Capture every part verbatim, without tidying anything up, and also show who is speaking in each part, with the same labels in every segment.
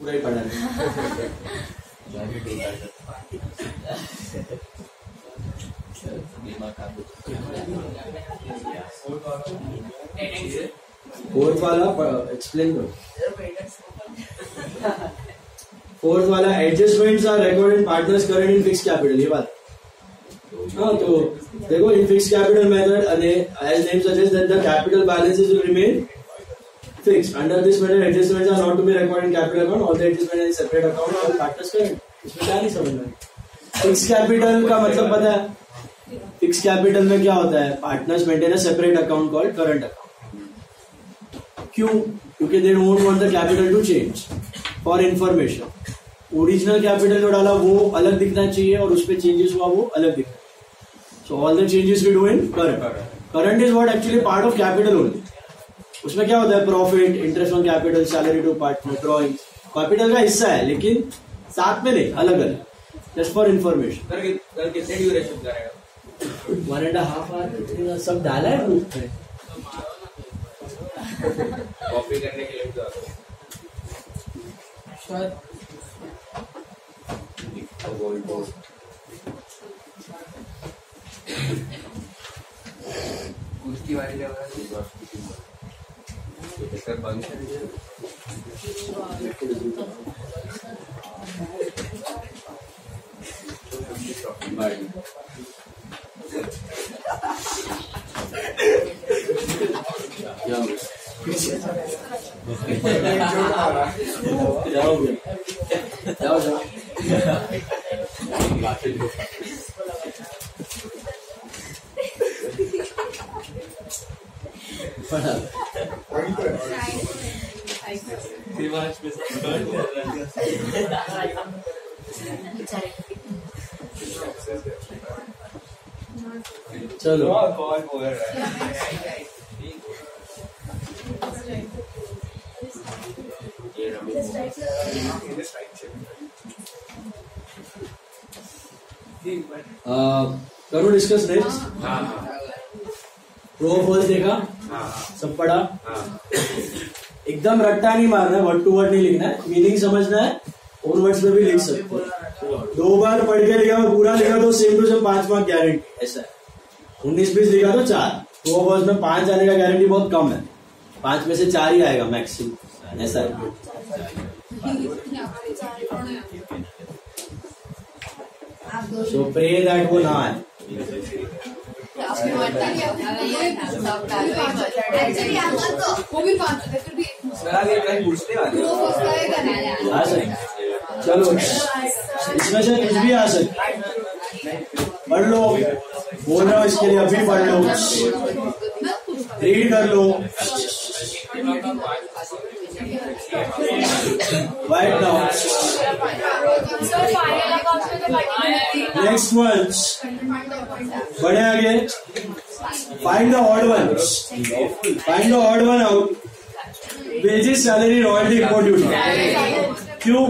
Speaker 1: पूरा ही पढ़ा है। फोर्थ वाला एक्सप्लेन करो। फोर्थ वाला adjustments are recorded in partners current in fix capital, ये बात। हाँ, तो देखो in fix capital method as name suggest that the capital balances will remain fixed. Under this method adjustments are not to be recorded in capital account, all the adjustment in separate account for partners current. इसमें क्या नहीं समझना। Fix capital का मतलब पता है? Fix capital में क्या होता है? Partners maintain a separate account called current account. क्यों? क्योंकि they don't want the capital to change. For information, original capital जो डाला वो अलग दिखना चाहिए और उस पर चेंजेस हुआ वो अलग दिखना चाहिए। So all the changes we do in current. Current is what actually part of capital only. उसमें क्या होता है? Profit, interest on capital, salary to partner, drawing capital का हिस्सा है, लेकिन साथ में नहीं, अलग अलग। Just for information.
Speaker 2: कितने ड्यूरेशन करेगा?
Speaker 1: वन एंड हाफ आवर सब डाला है ग्रुप में।
Speaker 2: कॉपी करने के लिए शायद उसकी वाली
Speaker 1: जाओ जाओ जाओ चलो करो डिस्कस नेक्स्ट। प्रो फॉल्स देखा? सब पढ़ा? एकदम रट्टा नहीं मारना है, वर्ड टू वर्ड नहीं लिखना है, मीनिंग समझना है। और वर्ड्स में भी लिख सकते हो। दो बार पढ़ के लिखा पूरा लिखा तो सेम टू सेम पांच मार्क गारंटी। ऐसा है। उन्नीस बीस लिखा तो चार। प्रो फॉल्स में पांच आने का गारंटी बहुत कम है, पांच में से चार ही आएगा मैक्सिमम। ऐसा है। So pray that वो ना आए। आ सकते, चलो इसमें से कुछ भी आ सकते। पढ़ लो, बोल रहा हूँ इसके लिए, अभी पढ़ लो, रीड कर लो। Right now, next ones, बढ़े आगे। Find the odd ones. Find the odd one out. Wages, salary, royalty, import duty. क्यों?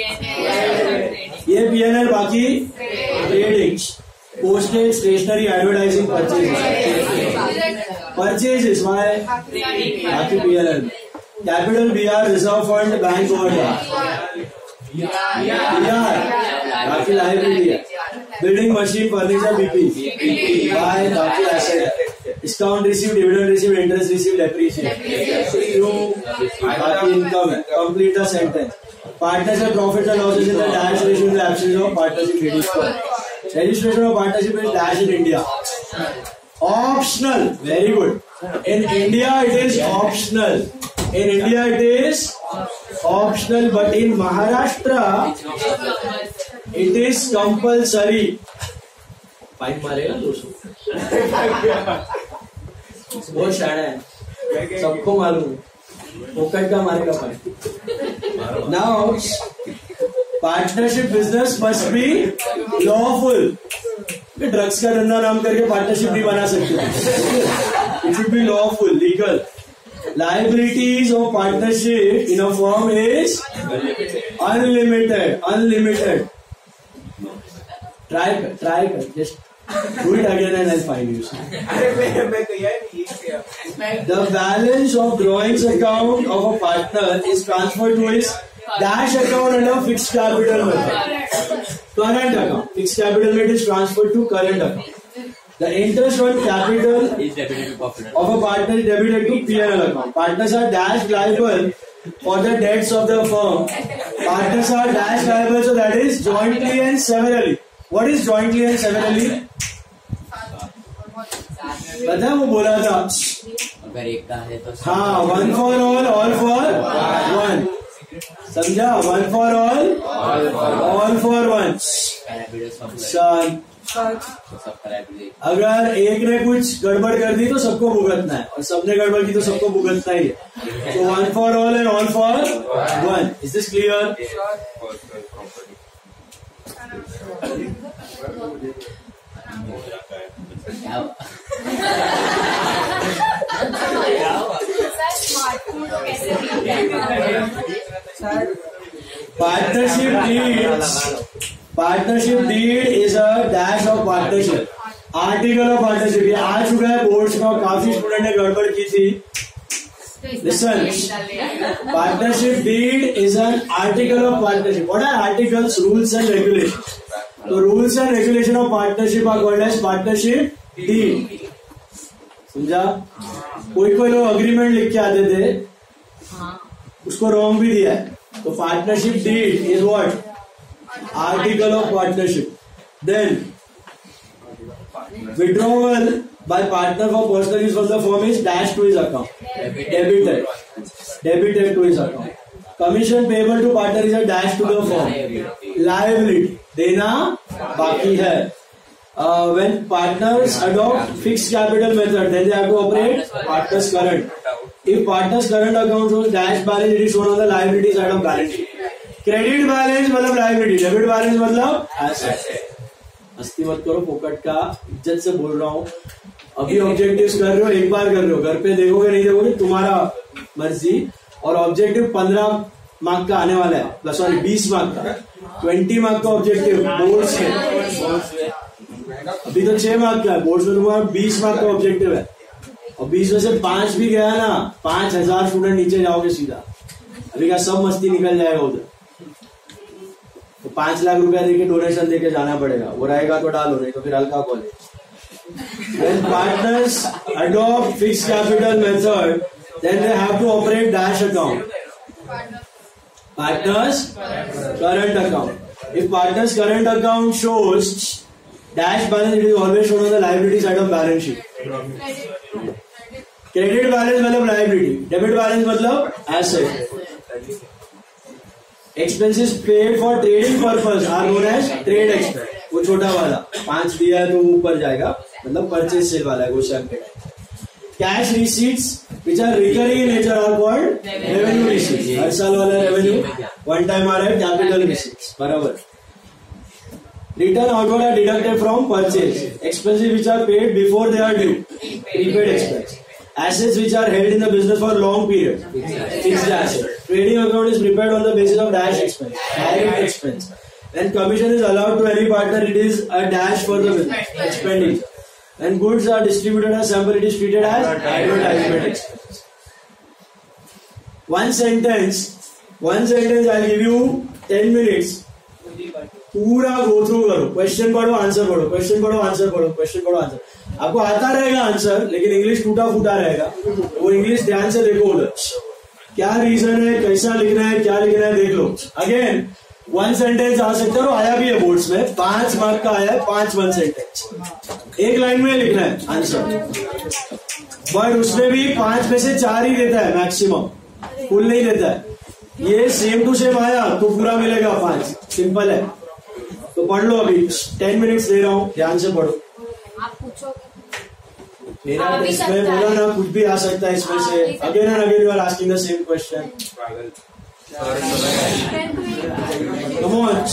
Speaker 1: ये पी एन एल, बाकी tradings, postage, stationery, advertising, purchase purchases वाई बाकी P N L. Capital B R, reserve fund, bank overdraft B R, बाकी liability है। Building, machine, furniture, BP बाय, बाकी asset. Discount receive, dividend receive, interest receive, depreciation, बाकी income है। Complete the sentence. Partnership profit and losses in the dash ratio in the absence of partnership register. Registration of partnership is dash in India. Optional, very good. In India it is optional. In India it is optional, but in Maharashtra it is compulsory. Fine मारेगा दो सौ। बहुत शाना है, सबको मालूम है। पोकट का मारेगा fine. Now, partnership business must be lawful. Drugs का धंधा नाम करके पार्टनरशिप नहीं बना सकते। It should be lawful, legal. Liabilities of partnership in a firm is unlimited. Unlimited. Try, try, just do it again and I'll find you. The balance of drawings account of a partner is transferred to his dash account under fixed capital method. Current account. Fixed capital method is transferred to current account. The interest on capital
Speaker 2: is debited to profit
Speaker 1: of a partner is debited to P and L account. Partners are dash liable for the debts of the firm. Partners are dash liable, so that is jointly and severally. What is jointly and severally? पता है वो बोला था
Speaker 2: अगर एक का है तो
Speaker 1: हाँ one for all all for one समझा one for all all for one सन अगर एक ने कुछ गड़बड़ कर दी तो सबको भुगतना है और सबने गड़बड़ की तो सबको भुगतना ही है तो one for all and all for one is this clear partnership deed partnership deed is a dash of partnership article of partnership ये आ चुका है बोर्ड्स में काफी स्टूडेंट ने गड़बड़ की थी listen partnership deed is an article of partnership what are articles rules and regulation तो rules and regulation of partnership are called as partnership deed समझा कोई कोई लोग अग्रीमेंट लिख के आते थे उसको रॉन्ग भी दिया है तो partnership deed is what article of partnership then withdrawal by partner for personal use from the firm is dash to his account debited debited to his account commission payable to partner is a dash to the firm liability देना बाकी है uh, when partners adopt fixed capital method then they have to operate partners current if partners current account shows dash balance it is shown on the liability side of balance sheet credit balance मतलब liability debit balance मतलब asset मस्ती मत करो फोकट का इज्जत से बोल रहा हूँ अभी ऑब्जेक्टिव्स कर रहे हो एक बार कर रहे हो घर पे देखोगे नहीं देखोगे तुम्हारा मर्जी और ऑब्जेक्टिव पंद्रह मार्क का आने वाला है सॉरी बीस मार्क का ट्वेंटी मार्क का ऑब्जेक्टिव बोर्ड्स में अभी तो छह मार्क का है बोर्ड्स में तुम्हारा बीस मार्क का ऑब्जेक्टिव है और बीस में से पांच भी गया ना पांच हजार स्टूडेंट नीचे जाओगे सीधा अभी का सब मस्ती निकल जाएगा उधर तो पांच लाख रुपया देके डोनेशन देके जाना पड़ेगा वो रहेगा तो डालो नहीं तो फिर हल्का college when partners adopt fixed capital method then they have to operate dash account partners current account if partners current account shows dash balance it is always shown on the liability side of balance sheet credit balance मतलब liability debit balance मतलब asset expenses paid for trading purpose are known as trade expense वो छोटा वाला पांच दिया है तो ऊपर जाएगा मतलब परचेज सेल वाला है क्वेश्चन पे cash receipts which are recurring in nature are called revenue receipts हर साल वाला रेवेन्यू वन टाइम आ रहा है कैपिटल रिसीट्स बराबर return outward are deducted from purchase expenses which are paid before they are due prepaid expense assets which are held in the business for long period fixed asset trading account is prepared on the basis of dash expense direct expense when commission is allowed to any partner it is a dash for the business expenditure when goods are distributed as sample it is treated as advertisement expense one sentence one sentence I'll give you ten minutes पूरा go through करो question पढ़ो answer पढ़ो question पढ़ो answer पढ़ो question पढ़ो answer आपको आता रहेगा आंसर लेकिन इंग्लिश टूटा फूटा रहेगा वो इंग्लिश ध्यान से देखो उधर क्या रीजन है कैसा लिखना है क्या लिखना है देख लो अगेन वन सेंटेंस आ सकता है और आया भी है बोर्ड्स में पांच मार्क का आया है पांच वन सेंटेंस एक लाइन में लिखना है आंसर बट उसमें भी पांच में से चार ही देता है मैक्सिमम फुल नहीं देता है ये सेम टू सेम आया तो पूरा मिलेगा पांच सिंपल है तो पढ़ लो अभी टेन मिनट्स दे रहा हूँ ध्यान से पढ़ो
Speaker 3: आप पूछो
Speaker 1: मेरा इसमें बोला ना कुछ भी आ सकता है इसमें से again and again you are asking the same question come on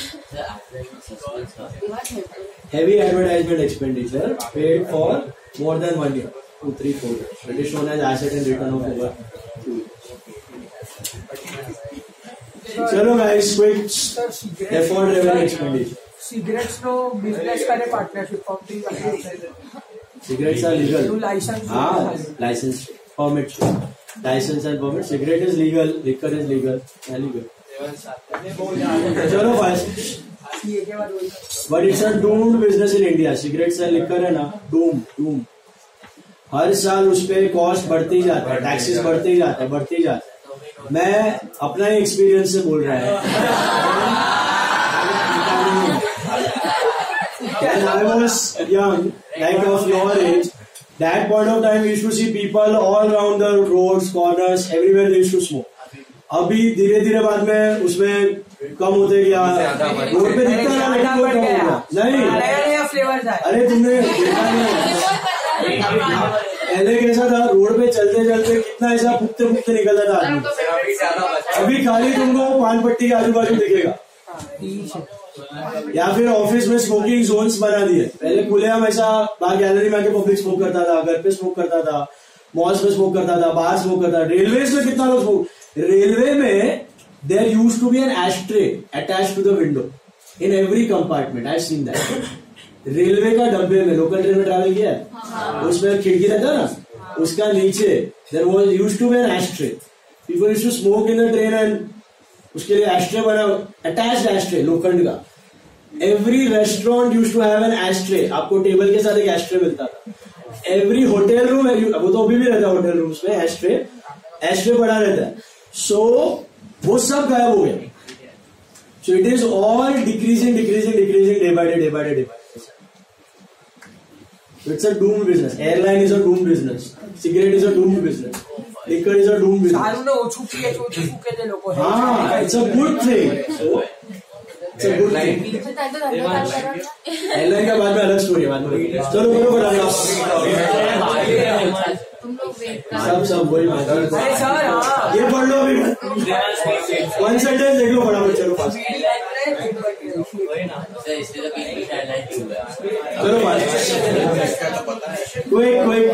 Speaker 1: heavy advertisement expenditure paid for more than one year two three four years it is shown as asset and return of over two चलो guys quick effort revenue expenditure
Speaker 4: cigarettes no business करे partnership form three
Speaker 1: cigarettes are legal
Speaker 4: license
Speaker 1: ah license permit license and permit cigarette is legal liquor is legal illegal चलो fast. But it's a doomed business in India. Cigarette से लिखकर है ना, डूम डूम. हर साल उस पे cost बढ़ती जाता है, टैक्सेस बढ़ते ही जाता है, बढ़ते ही जाता है. मैं अपना ही एक्सपीरियंस से बोल रहा है. When I was young, like of your age, that point of time we used to see people all around the roads, corners, everywhere they used to smoke. अभी धीरे धीरे बाद में उसमें कम होते गया. रोड पे दिखता है नहीं. अरे तुमने देखा नहीं. पहले कैसा था, रोड पे चलते चलते कितना ऐसा फुकते फुकते निकलता था आदमी. अभी खाली तुमको पान पट्टी के आजू बाजू दिखेगा. या फिर ऑफिस में स्मोकिंग जोन्स बना दिए. पहले खुलेआम ऐसा बाहर गैलरी में आके पब्लिक स्मोक करता था, घर पे स्मोक करता था, मॉल्स में स्मोक करता था, बाहर स्मोक करता था. रेलवे में कितना लोग स्मोक. रेलवे में there used to be an ashtray attached to the window in every compartment. I have seen that. Railway का डब्बे में, लोकल ट्रेन में ट्रैवल किया है, उसमें खिड़की रहता है ना, उसका नीचे there was used to be an ashtray. People used to smoke in the train and उसके लिए एस्ट्रे बना, अटैच्ड एस्ट्रे लोखंड का. Every restaurant used to have an ashtray. आपको टेबल के साथ एक एस्ट्रे मिलता था. एवरी होटल रूम, वो तो अभी भी रहता है होटल रूम्स में, एस्ट्रे एस्ट्रे बड़ा रहता है. सो वो सब गायब हो गया. So it is all decreasing decreasing decreasing day by day day by day day by day. It's a doom business. Airline is a doom business. Cigarette is a doom business. Liquor is a doom business. हाँ, it's a good thing. It's a good thing. Airline का बाद में अलग story है, बाद में. चलो बोलो बताओ. सब सब वही बात. ये पढ़ लो अभी. वन सेंटेंस देख लो फटाफट. चलो पास. चलो पास. Quick quick.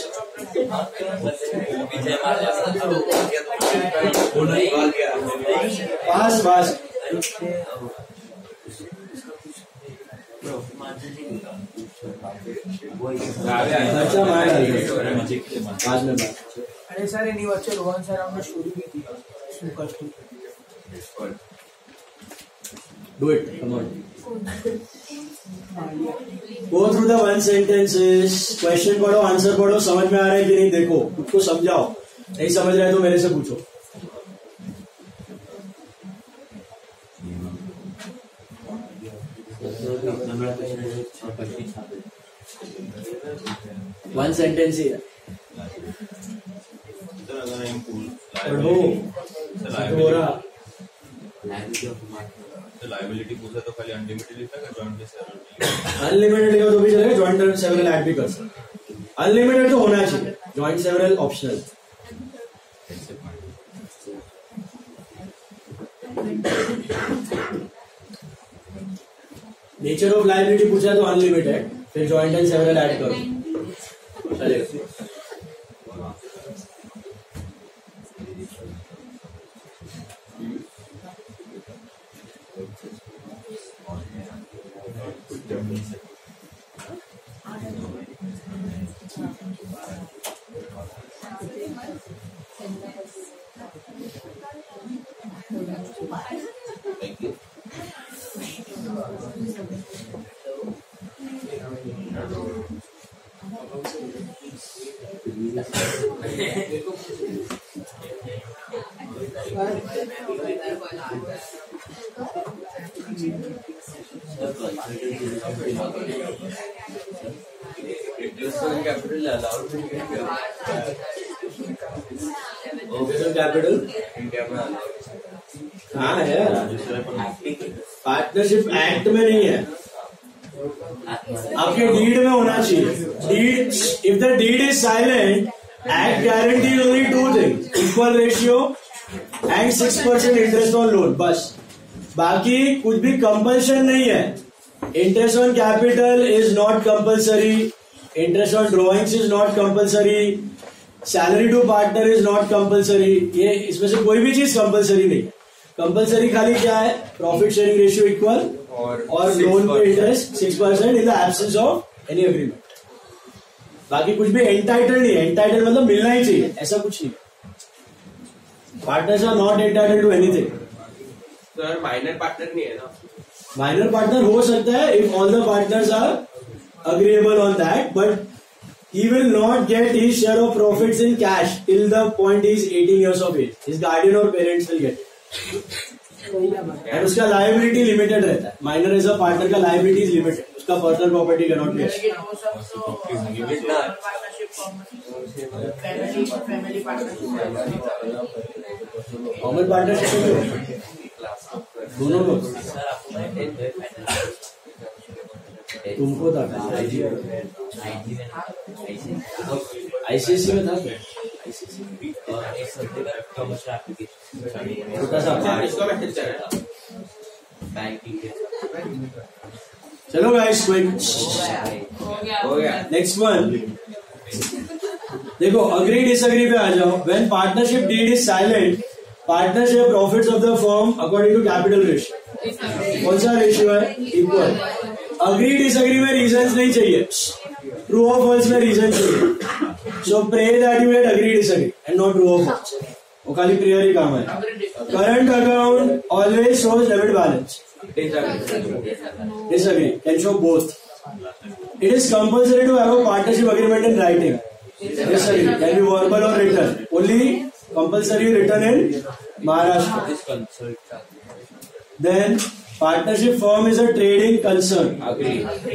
Speaker 1: पास पास. अच्छा मार बाद में बात.
Speaker 4: अरे सर नहीं बच्चे रोहन सर हमने स्टोरी भी दी.
Speaker 1: Do it. Come on. Go through the one sentences. Question पढ़ो, आंसर पढ़ो. समझ में आ रहा है कि नहीं देखो, खुद को समझाओ. नहीं समझ रहे तो मेरे से पूछो. वन सेंटेंस ही है. पढ़ो. हो रहा.
Speaker 3: लायबिलिटी पूछा तो खाली अनलिमिटेड लिखा है, जॉइंट में सेवरल.
Speaker 1: अनलिमिटेड लिखा तो भी चलेगा, जॉइंट एंड सेवरल ऐड भी कर सकते. अनलिमिटेड तो होना चाहिए, joint several optional. Nature of liability पूछा तो अनलिमिटेड, फिर जॉइंट एंड सेवरल ऐड करो, चलेगा. कैपिटल
Speaker 3: इंडिया में
Speaker 1: हाँ है, पार्टनरशिप एक्ट में नहीं है, आपके डीड में होना चाहिए. Deed, if the deed is silent, act guarantee only two things, equal ratio and six percent interest on loan. बस, बाकी कुछ भी कंपल्शन नहीं है. Interest on capital is not compulsory, interest on drawings is not compulsory, salary to partner is not compulsory. ये इसमें से कोई भी चीज कंपल्सरी नहीं है. कंपल्सरी खाली क्या है, प्रॉफिट शेयरिंग रेशियो इक्वल और लोन पे interest six percent in the absence of any agreement. बाकी कुछ भी एंटाइटल नहीं है. एंटाइटल मतलब मिलना ही चाहिए, ऐसा कुछ नहीं. Partners are not entitle to anything.
Speaker 5: Sir minor partner नहीं है ना?
Speaker 1: माइनर पार्टनर हो सकता है if all the partners are agreeable on that, but he will not get his share of profits in cash till the point he is eighteen years of age. His guardian or parents will get it. And उसका liability limited रहता है. Minor as a partner का liability is limited. उसका personal property cannot be. Common partnership दोनों लोग. तुमको था ICIC में था छोटा सा
Speaker 5: इसको मैसेज करेगा
Speaker 1: चलो गाइस क्विक
Speaker 5: हो गया।
Speaker 1: नेक्स्ट वन देखो अग्री डिसएग्री पे आ जाओ। When partnership deed is silent partnership profits of the firm according to capital ratio कौन सा रेशियो है इक्वल। अग्री डिसएग्री में रीजंस नहीं चाहिए ट्रू और फॉल्स में रीजन चाहिए। So pray that you get agree disagree and not true और फॉल्स वो खाली प्रेयर ही काम है। Current account always shows debit balance disagree can show both. It is compulsory to have a partnership agreement in writing. Disagree can be verbal or written. Only compulsory written in Maharashtra. Then partnership firm is a trading concern.
Speaker 5: Agree.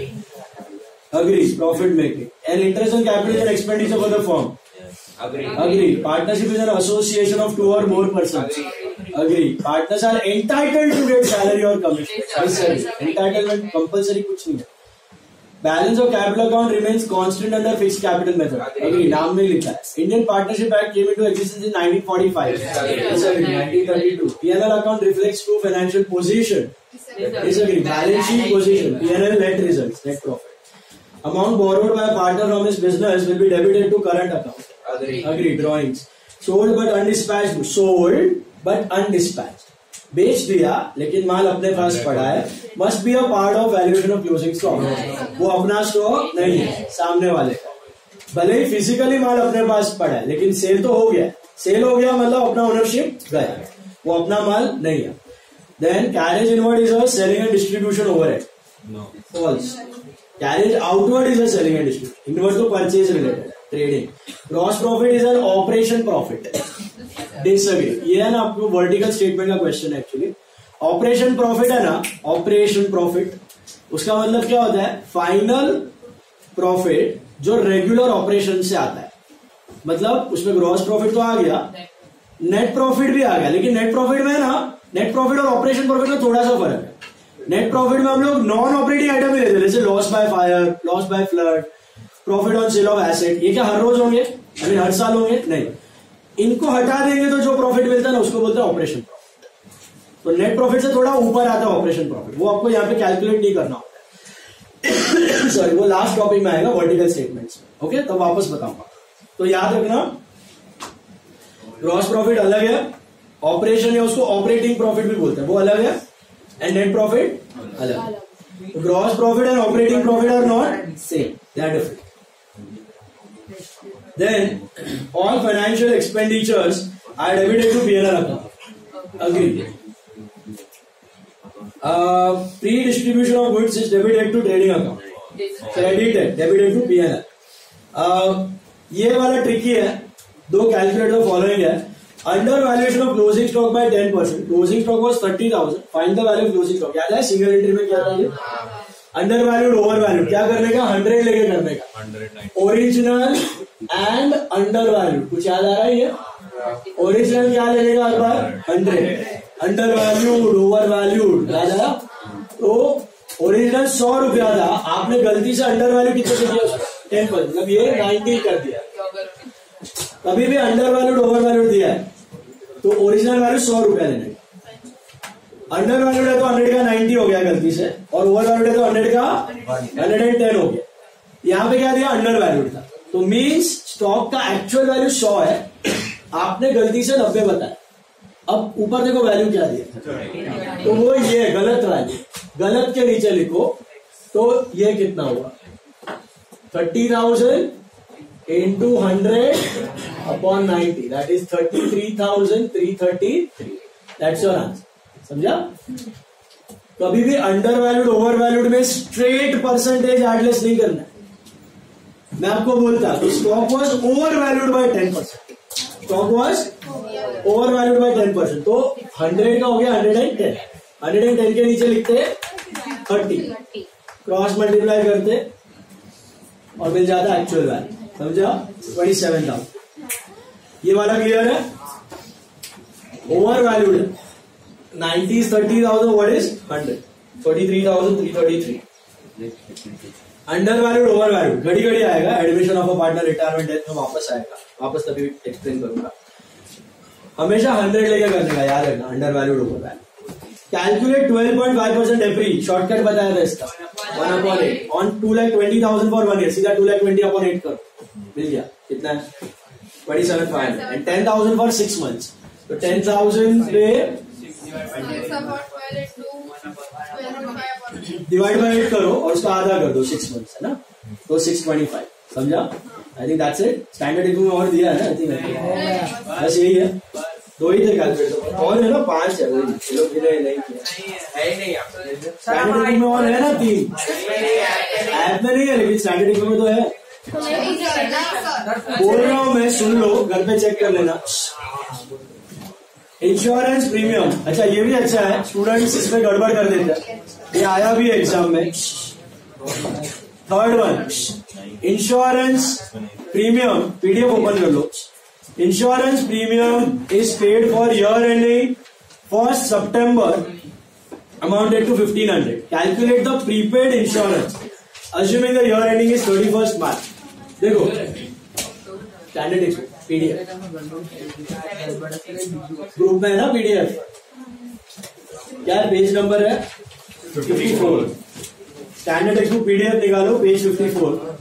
Speaker 1: Agrees profit making and interest on capital and expenditure for the firm.
Speaker 5: Agree.
Speaker 1: Agree. Partnership is an association of two or more persons. Agree. Partners are entitled to get salary or commission. Disagree. Entitlement compulsory कुछ नहीं है. Balance of capital account remains constant under fixed capital method. Agree. नाम में लिखा है. Indian Partnership Act came into existence in nineteen forty-five. Disagree. nineteen thirty-two. P and L account reflects true financial position. Disagree. Balance sheet position. P and L net results. Net profit. Amount borrowed by a partner from his business will be debited to current account.
Speaker 5: Agree.
Speaker 1: Agree. Drawings. Sold but undispatched. Sold but undispatched. बेच दिया लेकिन माल अपने पास पड़ा है. Must be a part of valuation of closing stock. वो अपना stock नहीं है सामने वाले का. भले ही फिजिकली माल अपने पास पड़ा है लेकिन सेल तो हो गया. सेल हो गया मतलब अपना ओनरशिप गया. वो अपना माल नहीं है. Then carriage inward is a selling and distribution overhead.
Speaker 3: No.
Speaker 1: False. Carriage outward is a selling and distribution. Inward to purchase related. Trading. Gross profit is an operation profit. Disagree. ये है ना आपको vertical statement का question है actually. Operation profit है ना operation profit उसका मतलब क्या होता है फाइनल प्रॉफिट जो रेगुलर ऑपरेशन से आता है. मतलब उसमें ग्रॉस प्रॉफिट तो आ गया नेट प्रॉफिट भी आ गया लेकिन नेट प्रॉफिट में ना नेट प्रॉफिट और ऑपरेशन प्रॉफिट में थोड़ा सा फर्क है. नेट प्रॉफिट में हम लोग नॉन ऑपरेटिंग आइटम भी लेते हैं जैसे loss by fire loss by flood profit on sale of asset. ये क्या हर रोज होंगे आई मीन हर साल होंगे नहीं. इनको हटा देंगे तो जो प्रॉफिट मिलता है ना उसको बोलते हैं ऑपरेशन प्रॉफिट. तो नेट प्रॉफिट से थोड़ा ऊपर आता है ऑपरेशन प्रॉफिट. वो आपको यहाँ पे कैलकुलेट नहीं करना होता. सॉरी वो लास्ट टॉपिक में आएगा वर्टिकल स्टेटमेंट्स. ओके तो वापस बताऊंगा. तो याद रखना ग्रॉस प्रॉफिट अलग है ऑपरेशन है उसको ऑपरेटिंग प्रॉफिट भी बोलते हैं वो अलग है एंड नेट प्रॉफिट अलग. Gross profit and operating profit are not same they are different. Then all financial expenditures are debited to P and L account. Agree. Uh, pre-distribution of goods is debited to trading account. Credited, debited to P and L. Uh, ये वाला tricky है. दो calculate the following है. Under valuation of closing stock by ten percent. Closing stock was thirty thousand. Find the value of closing stock. याद है single entry में क्या था ये अंडर वैल्यूड ओवर वैल्यूड क्या करने का हंड्रेड लेके करने का. ओरिजिनल एंड अंडर वैल्यूड कुछ याद आ रहा है ये. ओरिजिनल क्या लेने का हर बार hundred. Under valued over valued याद आया. तो ओरिजिनल सौ रुपया था आपने गलती से अंडर वैल्यू कितने दिया टेन परसेंट मतलब ये नाइन्टी कर दिया. कभी भी अंडर वैल्यूड ओवर वैल्यूड दिया है तो ओरिजिनल वैल्यू सौ रुपया लेने. अंडर वैल्यूड है तो हंड्रेड का नाइन्टी हो गया गलती से और ओवर वैल्यूड है तो हंड्रेड का हंड्रेड एंड टेन हो गया. यहाँ पे क्या दिया अंडर वैल्यूड था तो मीन्स स्टॉक का एक्चुअल वैल्यू सौ है आपने गलती से नब्बे बताया. अब ऊपर देखो वैल्यू क्या दिया तो वो ये गलत वैल्यू. गलत के नीचे लिखो तो ये कितना हुआ thirty thousand into hundred upon ninety that is thirty three thousand three thirty three. That's your answer. समझा? कभी भी अंडर वैल्यूड ओवर वैल्यूड में स्ट्रेट परसेंटेज एडलेस नहीं करना है. मैं आपको बोलता तो stock was over valued by ten percent. Stock was over valued by ten percent. तो हंड्रेड का हो गया hundred and ten. Hundred and ten के नीचे लिखते थर्टी, क्रॉस मल्टीप्लाई करते और मिल जाता एक्चुअल वैल्यू. समझा? Twenty seven thousand. ये वाला क्लियर है? ओवर वैल्यूड है. Ninety is thirty thousand. What is hundred? Forty three thousand three thirty three. Under valued over valued घड़ी घड़ी आएगा. Admission of a partner, retirement, death में वापस आएगा. वापस तभी एक्सप्लेन करूंगा. हमेशा हंड्रेड लेकर करने का याद रखना. Under valued over valued. Calculate twelve point five percent every. Shortcut बताया था इसका. One upon eight on two lakh twenty thousand for one year. सीधा two lakh twenty upon eight करो. मिल गया. कितना है? Twenty seven five hundred. And ten thousand for six months. तो टेन थाउजेंड पे डिवाइड बाय एट करो और उसका आधा कर दो. सिक्स मंथ्स है ना, तो सिक्स ट्वेंटी फाइव. समझा? I think that's it. Standard income में और दिया है ना. आई थिंक बस यही है. दो ही थे कैलकुलेटर. और है ना पांच है. वही लोग गिने नहीं किया
Speaker 5: है नहीं.
Speaker 1: स्टैंडर्ड इनकम में. और है ना तीन. ऐप में नहीं है लेकिन स्टैंडर्ड इनकम में तो है. बोल रहा हूं मैं, सुन लो, घर पे चेक कर लेना. Insurance premium. अच्छा ये भी अच्छा है. स्टूडेंट्स इसमें गड़बड़ कर देते हैं. ये आया भी है एग्जाम में. Third one, insurance premium. PDF open कर लो. Insurance premium is paid for year ending first सितंबर amounted to fifteen hundred. Calculate the prepaid insurance assuming the year ending is thirty first March. देखो standard PDF group में है ना. PDF क्या page number है? Fifty four. Standard text book PDF निकालो. Page fifty four.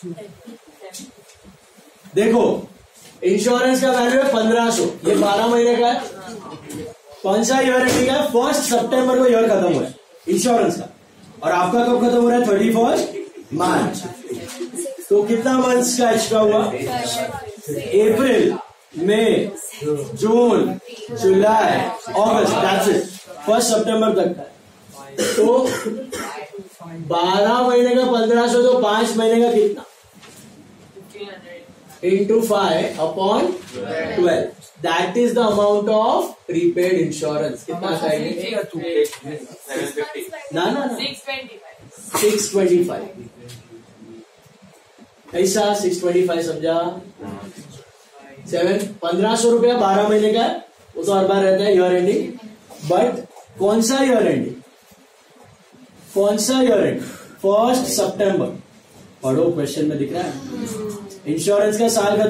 Speaker 1: देखो insurance का value है पंद्रह सौ. ये बारह महीने का है. कौन सा ईयर एंडिंग है? फर्स्ट सितंबर को ईयर खत्म हुआ है इंश्योरेंस का. और आपका कब खत्म हो रहा है? Thirty first March. तो कितना मंथ्स का एक्स्ट्रा हुआ? अप्रैल, मई, जून, जुलाई, अगस्त. That's it. फर्स्ट सितंबर तक का. तो बारह महीने का पंद्रह सौ. तो पांच महीने का कितना? Into five upon twelve. That is the amount of prepaid insurance. कितना चाहिए? ना ना ना सिक्स ट्वेंटी फाइव. ऐसा सिक्स ट्वेंटी फाइव. समझा? सेवन पंद्रह सौ रुपया बारह महीने का है. वो तो हर बार रहता है ईयर एंडिंग. बट कौन सा ईयर एंडिंग? कौन सा ईयर एंडिंग? फर्स्ट सितंबर. पढ़ो, क्वेश्चन में दिख रहा है. इंश्योरेंस का साल